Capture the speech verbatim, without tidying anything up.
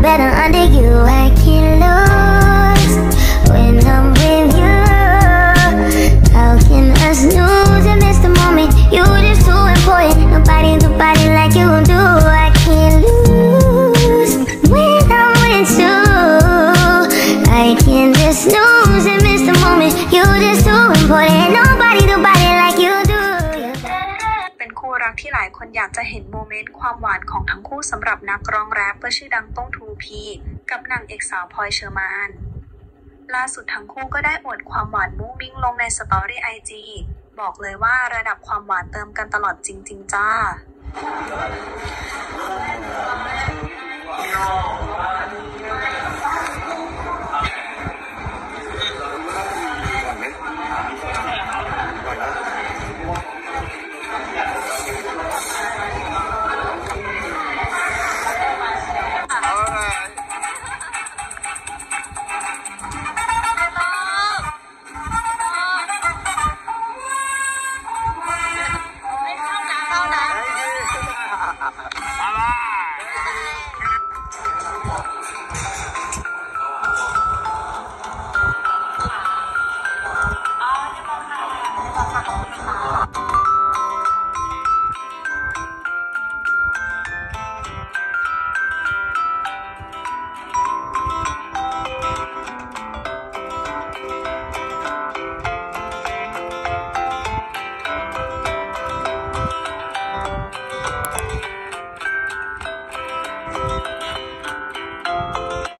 better under you. I can't lose when I'm with you. How can I snooze and miss the moment? You just too important. Nobody do body like you do. I can't lose when I'm with you. I can't just snooze and miss the moment. You just too important. Nobody do body like you do. เป็นคู่รักที่หลายคนอยากจะเห็นโมเมนต์ความหวานของทั้งคู่สำหรับนักร้องแรปเปอร์ชื่อดังต้องทูพีกับนางเอกสาวพลอยเชอร์มานล่าสุดทั้งคู่ก็ได้อวดความหวานมุ้งมิ้งลงในสตอรี่ไอจีบอกเลยว่าระดับความหวานเติมกันตลอดจริงๆจ้า